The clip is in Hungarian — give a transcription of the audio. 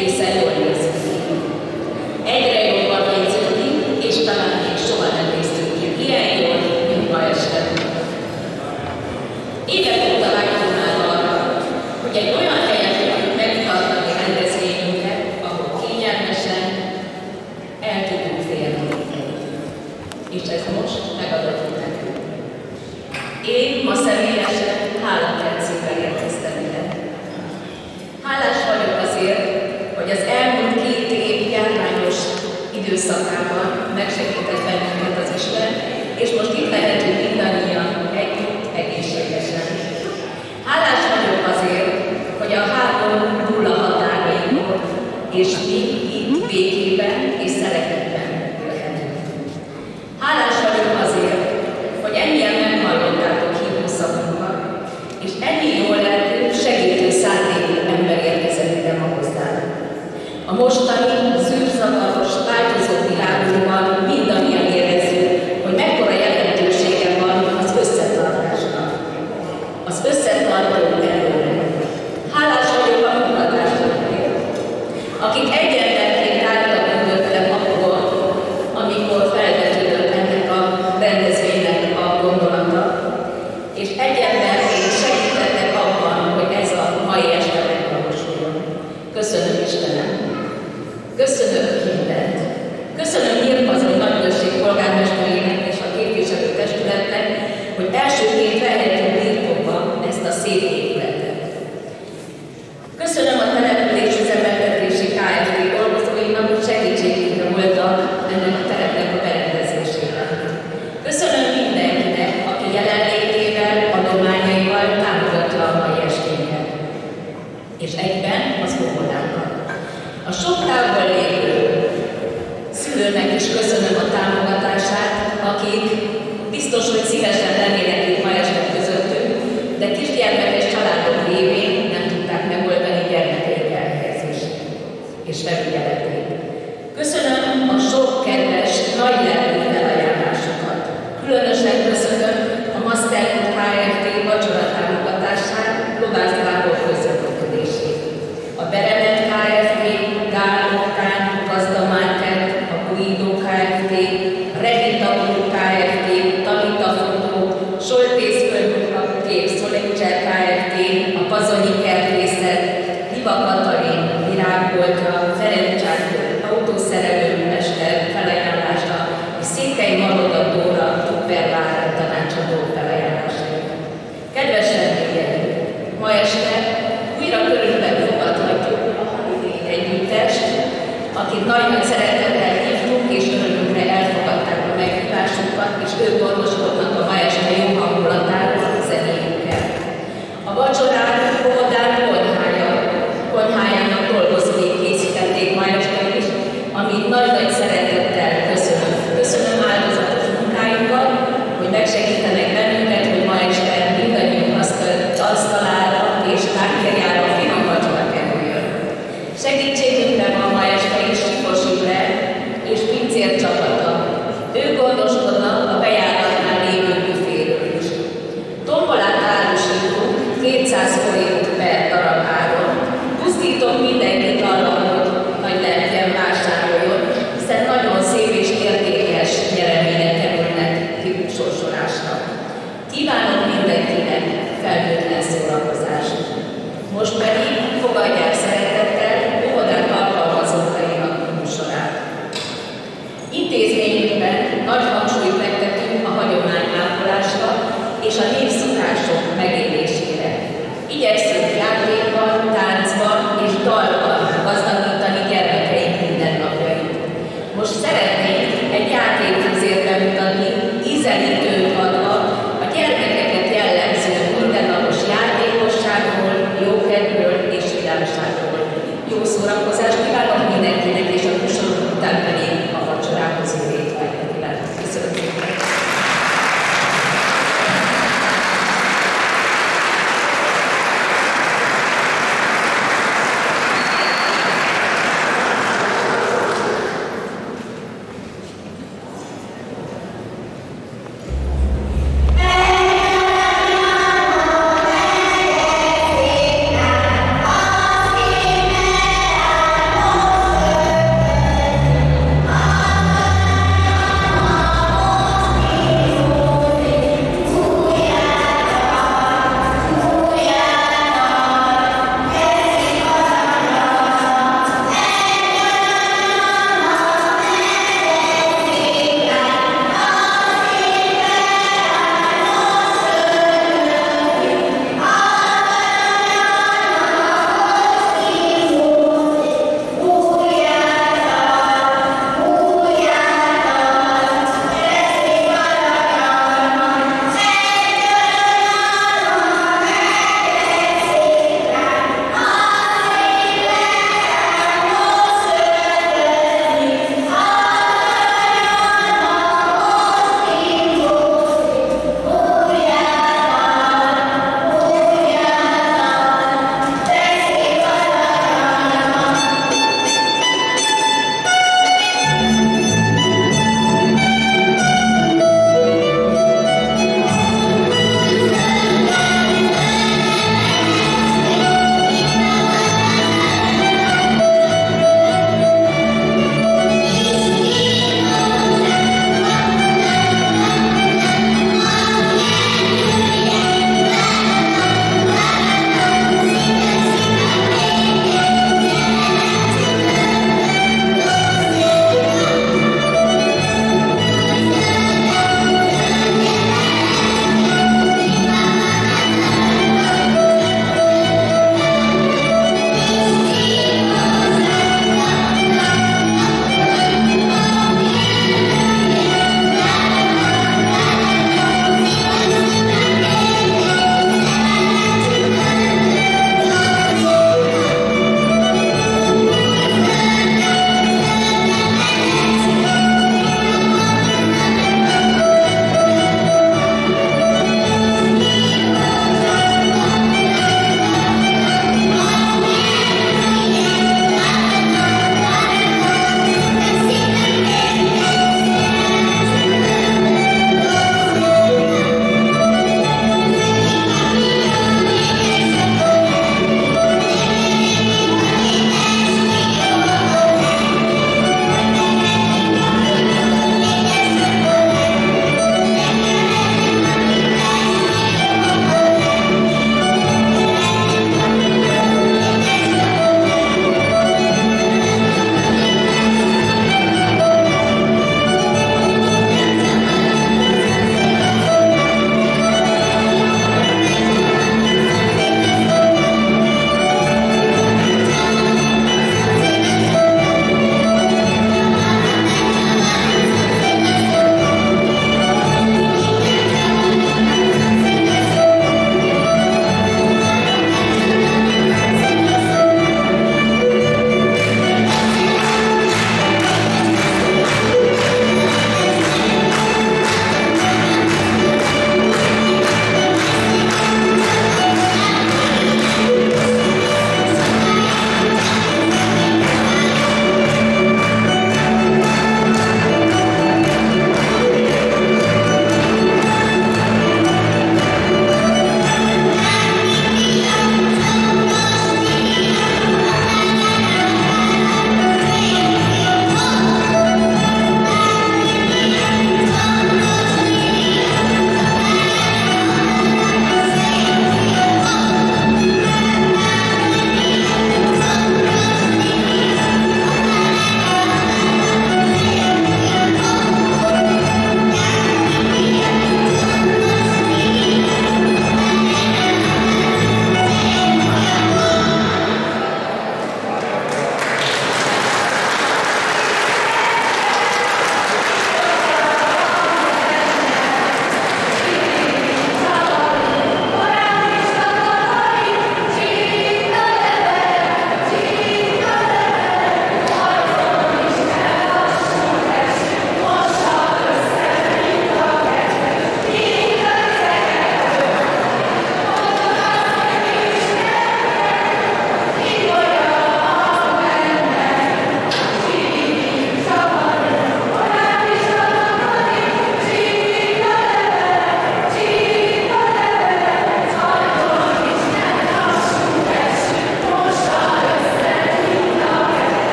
egészen jól nézünk ki. Egyre jobban nézünk ki, és talán még soha nem néztünk ki ilyen jól, mint ma este. Évek óta vágyom már arra, hogy egy olyan helyen tudjuk megtartani rendezvényünket, ahol kényelmesen el tudunk férni. És ez most megadott nekünk. Én ma személyesen Hálapercével érkeztem ide. Hálás vagyok azért, hogy az elmúlt 2 év járványos időszakában megsegített bennünket az Isten, és most itt lehetünk mindannyian együtt egészségesen. Hálás vagyok azért, hogy a háború nulla határainkon, és mi itt békében és szeretetben élhetünk. Hálás vagyok azért, hogy ennyien meghallottátok hívó szavunkat, és ennyi jól lelkű, segítő szándékú ember érkezett ide ma hozzánk. A mostani, zűrzavaros, változó világunkban mindannyian érezzük, hogy mekkora jelentősége van az összetartásnak, az összetartó erőnek. Hálás vagyok a munkatársaimért, akik egyenletként álltak mögöttem akkor, amikor felvetődött ennek a rendezvénynek a gondolata, és egyenletként segítettek abban, hogy ez a mai este megvalósuljon. Köszönöm Istenem! Köszönöm mindent! Köszönöm Nyírpazai Nagyközség polgármesterének és a képviselőtestületnek, hogy elsőként vehetünk birtokba ezt a szép épületet. Köszönöm a település üzemeltetési Kft. Dolgozóinak, hogy segítségükre voltak ennek a terepnek a berendezésében. Köszönöm mindenkinek, aki jelenlétével, adományaival támogatja a mai esténket. És egyben az óvodákat. A sok távol lévő szülőnek is köszönöm a támogatását, akik biztos, hogy szívesen lennének itt ma este közöttünk, de kisgyermekes családok révén nem tudták megoldani gyermekeik elhelyezését és felügyeletét. Köszönöm a sok kedves, nagy lelkű felajánlásokat. Különösen köszönöm a Masterfood Kft. Vacsora támogatását, Lovász Gábor közreműködését. A Beremet Kft., Gálokán, Gazda Market, a Guido Kft., Revita Kft., Talita Fotó, Soltész Földmunkakép, Szolecser Kft., a Pazonyi Kertészet, Hiba Katalin, Virágboltja, Ferenc Csákor, autószerelőmester felajánlása, és Székely Maroda Dóra, Tupperware tanácsadó felajánlásai. Kedves vendégeim, ma este újra körülbelül fogadhatjuk a Holiday együttest, akit nagy szeretettel